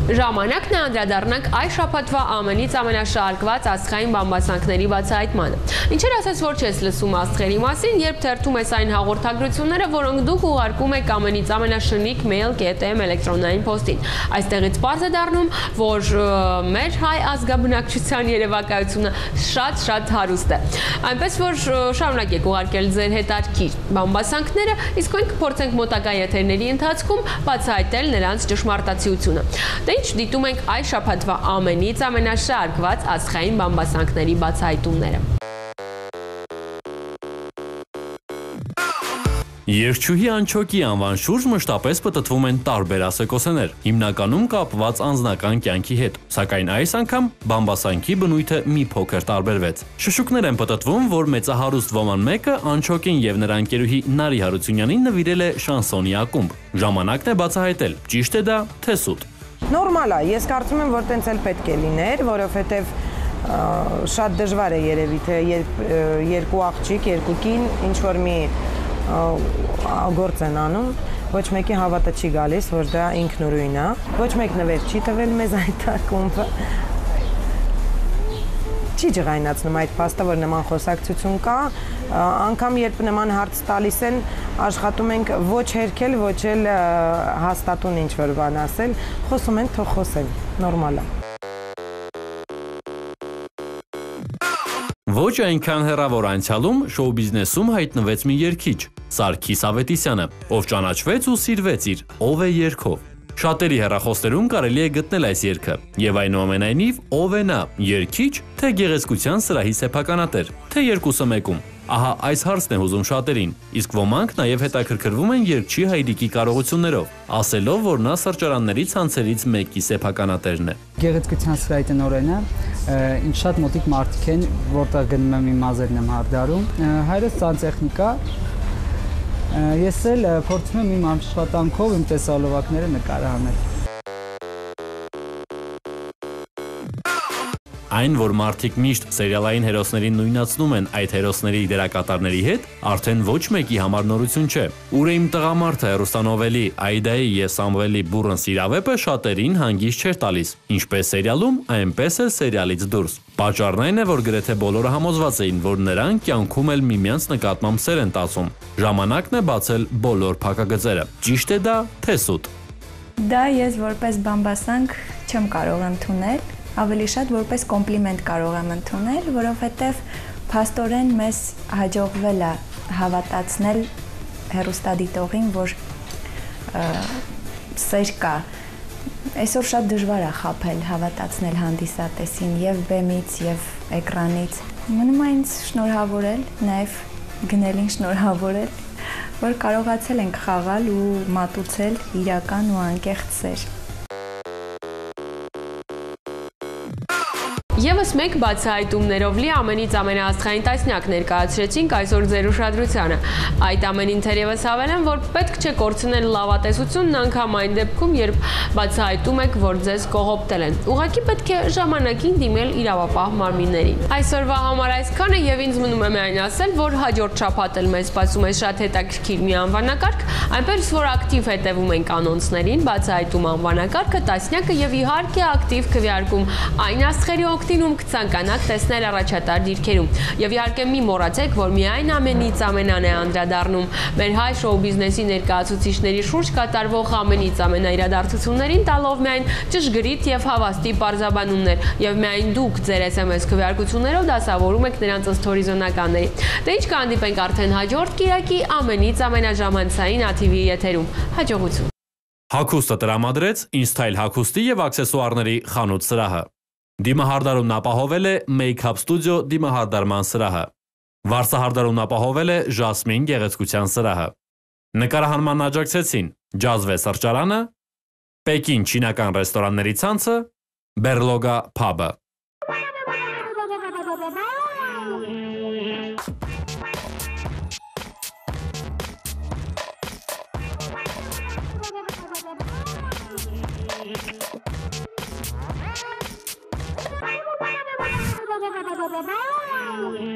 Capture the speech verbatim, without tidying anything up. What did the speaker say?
Ժամանակն է անդրադառնանք այս շաբաթվա ամենից ամենաշարժված աստղային բամբասանքների բացահայտմանը։ Ինչեր ասես, որ չես լսում աստղերի մասին, երբ թերթում ես այն հաղորդագրությունները, որոնք դուք ուղարկում եք ամենից ամենաշնիկ mail կետ էմ էլեկտրոնային փոստին։ Այստեղից պարզ է դառնում, որ մեր հայ ազգաբնակչության երևակայությունը շատ-շատ հարուստ է։ Այնպես որ շարունակեք ուղարկել ձեր հետաքրքիր բամբասանքները, իսկ մենք կփորձենք մոտակա եթերների ընթացքում բացահայտել նրանց ճշմարտացիությունը։ Դե ինչ դիտում ենք այս շաբաթվա ամենից ամենաշարժված աստղային բամբասանքների բացահայտումները։ Երգչուհի Անչոկի անվան շուրջ մշտապես պտտվում են տարբեր ասեկոսեներ, հիմնականում կապված անձնական կյանքի հետ, սակայն այս անգամ բամբասանքի բնույթը մի փոքր տարբերվեց։ Շշուկներ են պտտվում, որ մեծահարուստ ոման մեկը Անչոկին եւ նրա ընկերուհի Նարի Հարությունյանին նվիրել է շանսոնի ակումբ։ Ժամանակն է բացահայտել, ճիշտ է դա, թե սուտ։ Նորմալ է, ես կարծում եմ, որ տենց էլ պետք է լիներ, որովհետև շատ դժվար է երևի, թե երկու աղջիկ, երկու կին ինչ-որ մի գործ են անում, ոչ մեկի հավատը չի գալիս, որ դա ինքնուրույն է, ոչ մեկ նվեր չի տվել մեզ այդ ակումբը, չի ջղայնացնում այդ փաստը, որ նման խոսակցություն կա, անգամ երբ նման հարց տալիս են, աշխատում ենք ոչ հերքել, ոչ էլ հաստատուն ինչ-որ բան ասել, խոսում ենք, թող խոսեն, նորմալ է։ Ոչ այնքան հեռավոր անցյալում շոու բիզնեսում հայտնվեց մի երգիչ, Սարգիս Ավետիսյանը, ով ճանաչվեց ու սիրվեց իր «Ով է» երգով։ Շատերի հեռախոսներում կարելի է գտնել այս երգը, եւ այնուամենայնիվ ով է նա՝ երգիչ, թե գեղեցկության սրահի սեփականատեր, թե երկուսը մեկում։ Ահա այս հարցն է հուզում շատերին, իսկ ոմանք նաև հետաքրքրվում են երգչի Հայրիկի կարողություններով, ասելով, որ նա սրճարանների ցանցերից մեկի սեփականատերն է։ Գեղեցկության սրահի տնօրենը, ինձ շատ մոտիկ մարդիկ են, որտեղ գնում եմ իմ մազերն եմ հարդարում։ Հայրս սանտեխնիկա, ես էլ փորձում եմ իմ աշխատանքով իմ տեսալովակները նկարահանել։ Այն, որ մարդիկ միշտ սերիալային հերոսներին նույնացնում են այդ հերոսների դերակատարների հետ, արդեն ոչ մեկի համար նորություն չէ։ Ուր է իմ տղամարդը հերոստանովելի Այդայի եւ Սամվելի բուրըն սիրավեպը շատերին հանգիստ չէր տալիս, ինչպես սերիալում, այնպես էլ սերիալից դուրս։ Պատճառն այն է, որ գրեթե բոլորը համոզված էին, որ նրանք կյանքում էլ միմյանց նկատմամբ սեր են տածում։ Ժամանակն է բացել բոլոր փակագծերը։ Ճիշտ է դա, թե սուտ։ Դա ես որպես բամբասանք չեմ կարող ընդունել, ավելի շատ որպես կոմպլիմենտ կարող եմ ընդունել, որովհետև փաստորեն մեզ հաջողվել է հավատացնել հեռուստադիտողին, որ սեր կա։ Այսօր շատ դժվար է խաբել, հավատացնել հանդիսատեսին եւ բեմից եւ էկրանից։ Մնում է ինձ շնորհավորել, նաեւ գնելին շնորհավորել, որ կարողացել ենք խաղալ ու մատուցել իրական ու անկեղծ սեր։ Եվս մեկ բացահայտումներով լի ամենից ամենաաստղային տասնյակ ներկայացրեցինք այսօր ձեր ուշադրությանը։ Այդ ամենին թերևս հավելեմ, որ պետք չէ կորցնել լավատեսությունն անգամ այն դեպքում, երբ բացահայտում եք, որ ձեզ կողոպտել են։ Ուղղակի պետք է ժամանակին դիմել իրավապահ մարմիններին։ Այսօրվա համար այսքանը եւ ինձ մնում է միայն ասել, որ հաջորդ շաբաթ էլ մեզ սպասում է շատ հետաքրքիր մի անվանակարգ, այնպես որ ակտիվ հետևում ենք անոնցներին, բացահայտում անվանակարգը, տասնյակը եւ իհարկե ակտիվ քվեարկում այն աստղերի ում կցանկանաք տեսնել առաջատար դիրքերում։ Եվ իհարկե մի մոռացեք, որ միայն ամենից ամենան է անդրադառնում մեր հայ շոու բիզնեսի ներկայացուցիչների շուրջ կատարվող ամենից ամենաիրադարձություններին, տալով միայն ճշգրիտ եւ հավաստի պարզաբանումներ, եւ միայն դուք ձեր էս էմ էս քվեարկություններով դասավորում եք նրանց ըստ հորիզոնականների։ Դե ինչ կհանդիպենք արդեն հաջորդ կիրակի ամենից ամենաժամանցային ա թի վի եթերում։ Հաջողություն։ Հագուստը տրամադրեց InStyle հագուստի եւ աքսեսուարների խանութ սրահը։ Դիմահարդարումն ապահովել է Make Up Studio դիմահարդարման սրահը։ Վարսահարդարումն ապահովել է Jasmine գեղեցկության սրահը։ Նկարահանման աջակցեցին Ջազվե սրճարանը, Պեկին չինական ռեստորանների ցանցը, Berloga Pub-ը։ Bye-bye.